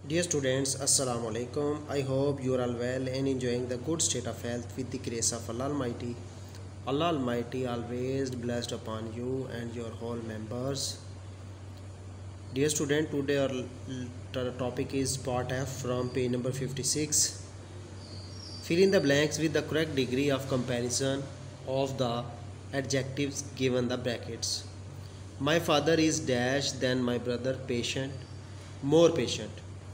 Dear students, Assalamu alaikum. I hope you are all well and enjoying the good state of health with the grace of Allah Almighty. Allah Almighty always blessed upon you and your whole members. Dear student, today our topic is part F from page number 56. Fill in the blanks with the correct degree of comparison of the adjectives given the brackets. My father is dash than my brother patient, more patient.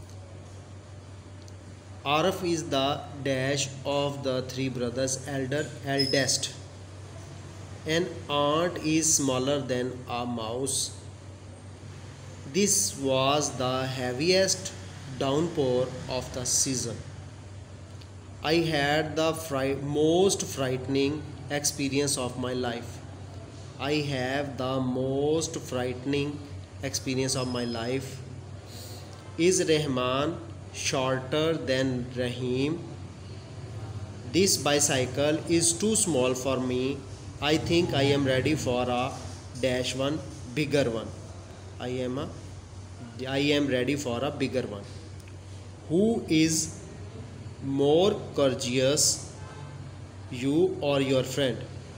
Arif is the dash of the three brothers eldest. An ant is smaller than a mouse. This was the heaviest downpour of the season. I had the most frightening experience of my life. I have the most frightening experience of my life. Is Rahman shorter than Rahim? This bicycle is too small for me. I think I am ready for a dash one, bigger one. I am ready for a bigger one. Who is more courteous, you or your friend?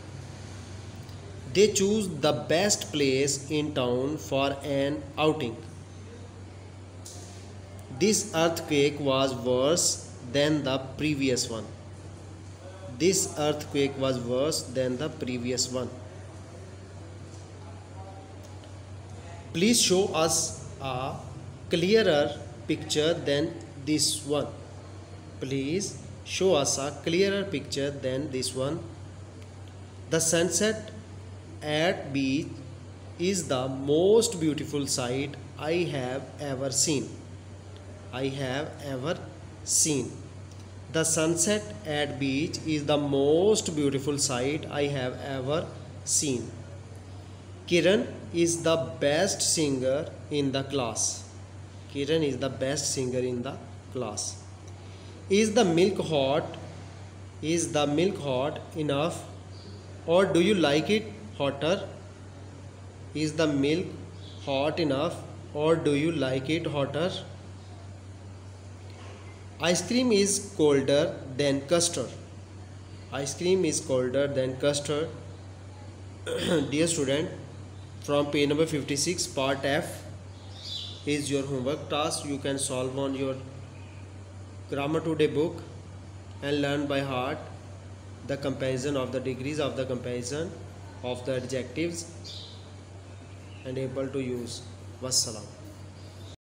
They choose the best place in town for an outing. This earthquake was worse than the previous one. This earthquake was worse than the previous one. Please show us a clearer picture than this one. Please show us a clearer picture than this one. The sunset at beach is the most beautiful sight I have ever seen. I have ever seen. The sunset at beach is the most beautiful sight I have ever seen. Kiran is the best singer in the class. Kiran is the best singer in the class. Is the milk hot? Is the milk hot enough? Or do you like it hotter? Is the milk hot enough? Or do you like it hotter? Ice cream is colder than custard. Ice cream is colder than custard. Dear student, from page number 56, part F is your homework task. You can solve on your Grammar Today book and learn by heart the comparison of the degrees of the comparison of the adjectives and able to use. Wassalam.